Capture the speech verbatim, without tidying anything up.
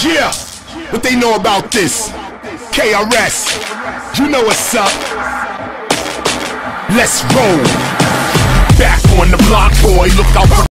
Yeah, what they know about this? K R S, you know what's up. Let's roll. Back on the block, boy, look out for